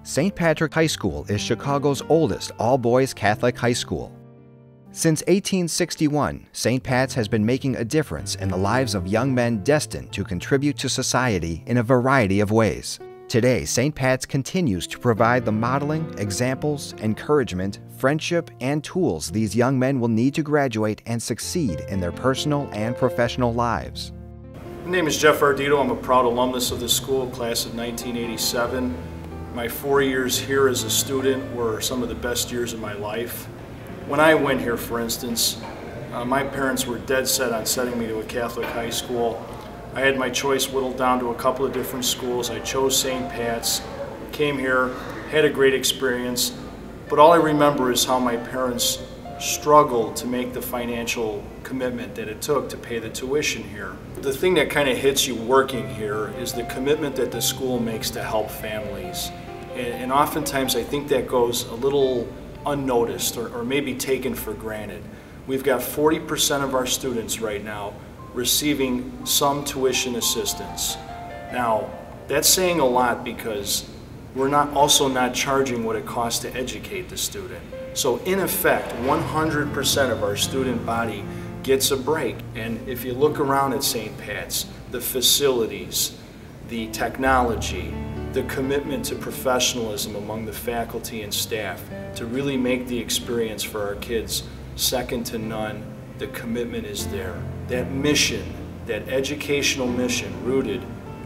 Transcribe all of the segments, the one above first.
St. Patrick High School is Chicago's oldest all-boys Catholic high school. Since 1861, St. Pat's has been making a difference in the lives of young men destined to contribute to society in a variety of ways. Today, St. Pat's continues to provide the modeling, examples, encouragement, friendship, and tools these young men will need to graduate and succeed in their personal and professional lives. My name is Jeff Ardito. I'm a proud alumnus of the school, class of 1987. My 4 years here as a student were some of the best years of my life. When I went here, for instance, my parents were dead set on sending me to a Catholic high school. I had my choice whittled down to a couple of different schools. I chose St. Pat's, came here, had a great experience, but all I remember is how my parents struggled to make the financial commitment that it took to pay the tuition here. The thing that kind of hits you working here is the commitment that the school makes to help families. And oftentimes I think that goes a little unnoticed or maybe taken for granted. We've got 40% of our students right now receiving some tuition assistance. Now, that's saying a lot because we're also not charging what it costs to educate the student. So in effect, 100% of our student body gets a break. And if you look around at St. Pat's, the facilities, the technology, the commitment to professionalism among the faculty and staff to really make the experience for our kids second to none, the commitment is there. That mission, that educational mission rooted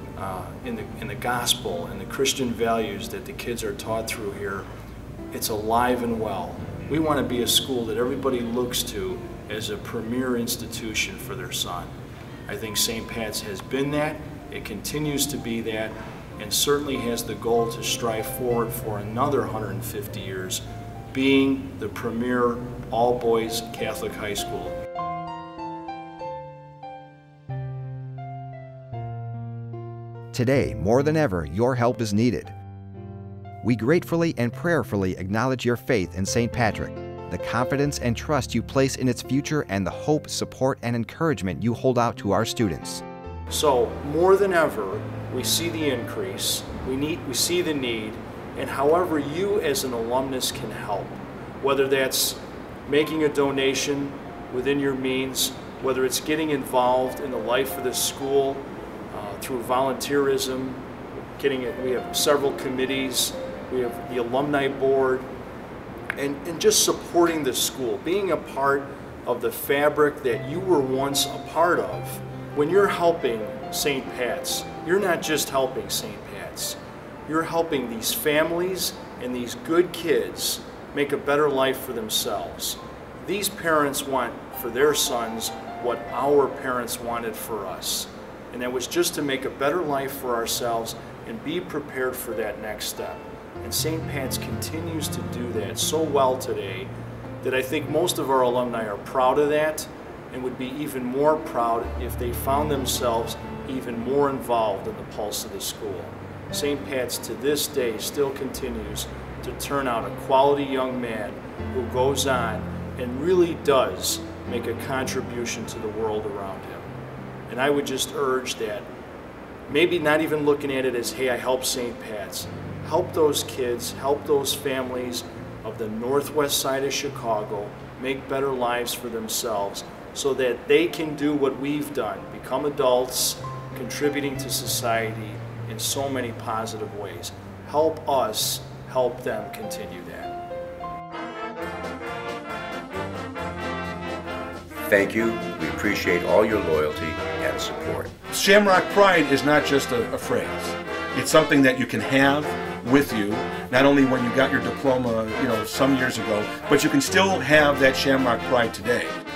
in the gospel and the Christian values that the kids are taught through here, it's alive and well. We want to be a school that everybody looks to as a premier institution for their son. I think St. Pat's has been that, it continues to be that, and certainly has the goal to strive forward for another 150 years, being the premier all-boys Catholic high school. Today, more than ever, your help is needed. We gratefully and prayerfully acknowledge your faith in St. Patrick, the confidence and trust you place in its future, and the hope, support, and encouragement you hold out to our students. So, more than ever, we see the increase, we see the need, and however you as an alumnus can help, whether that's making a donation within your means, whether it's getting involved in the life of the school through volunteerism, we have several committees, we have the alumni board, and just supporting the school, being a part of the fabric that you were once a part of. When you're helping St. Pat's, you're not just helping St. Pat's, you're helping these families and these good kids make a better life for themselves. These parents want for their sons what our parents wanted for us, and that was just to make a better life for ourselves and be prepared for that next step. And St. Pat's continues to do that so well today that I think most of our alumni are proud of that and would be even more proud if they found themselves even more involved in the pulse of the school. St. Pat's to this day still continues to turn out a quality young man who goes on and really does make a contribution to the world around him. And I would just urge that, maybe not even looking at it as, hey, I helped St. Pat's. Help those kids, help those families of the northwest side of Chicago make better lives for themselves so that they can do what we've done, become adults, contributing to society in so many positive ways. Help us help them continue that. Thank you. We appreciate all your loyalty and support. Shamrock Pride is not just a phrase. It's something that you can have with you, not only when you got your diploma, some years ago, but you can still have that Shamrock Pride today.